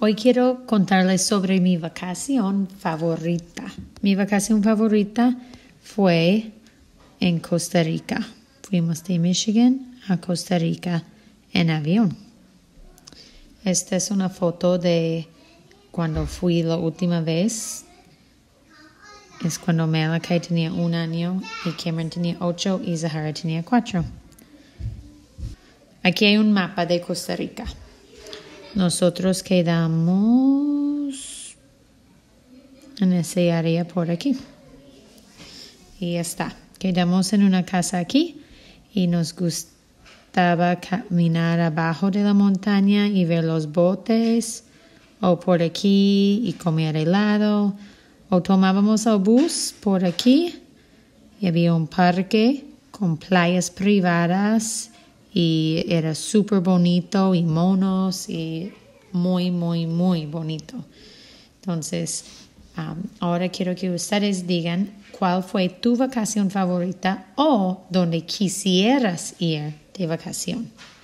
Hoy quiero contarles sobre mi vacación favorita. Mi vacación favorita fue en Costa Rica. Fuimos de Michigan a Costa Rica en avión. Esta es una foto de cuando fui la última vez. Es cuando Malachi tenía 1 año y Cameron tenía 8 y Zahara tenía 4. Aquí hay un mapa de Costa Rica. Nosotros quedamos en esa área por aquí. Y ya está. Quedamos en una casa aquí y nos gustaba caminar abajo de la montaña y ver los botes o por aquí y comer helado. O tomábamos el bus por aquí y había un parque con playas privadas y era súper bonito y monos y muy, muy, muy bonito. Entonces, ahora quiero que ustedes digan cuál fue tu vacación favorita o donde quisieras ir de vacación.